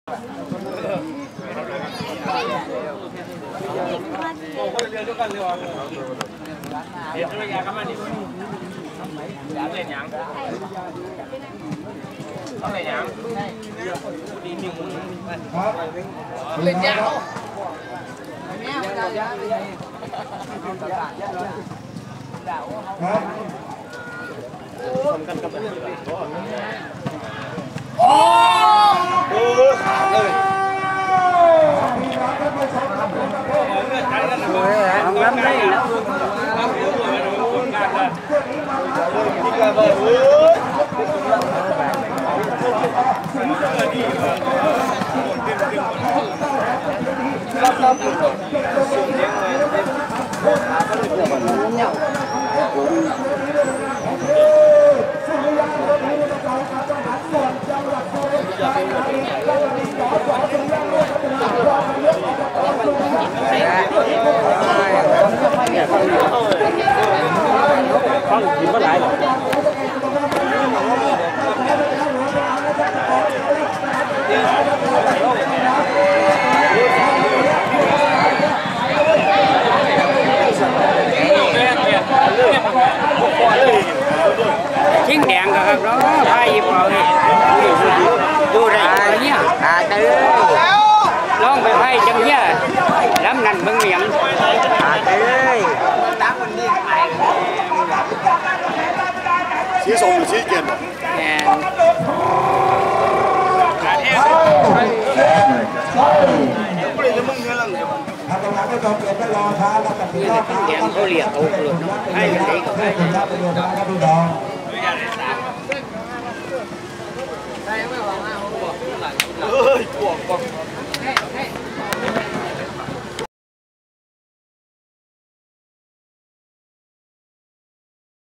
คนเรือด้วยกันเลยวะเห็นอะไรกันมาดิอยากเล่นยังต้องเล่นยังดีหนึ่งเล่นยังโอ้ขาดเลยทำน้ำได้แล้วที่กระเบิดฟังกินมาหลายหรอชิ้นแดงครับเนาะไพ่ยิบเอาเลยดูได้เนี่ยลองไปไพ่จังเนี้ยล้ำนั่นมึงเหนียมชี้ส่งหรือชี้เกียนเขาเรียกเขาเกิดให้ยังไงก็ได้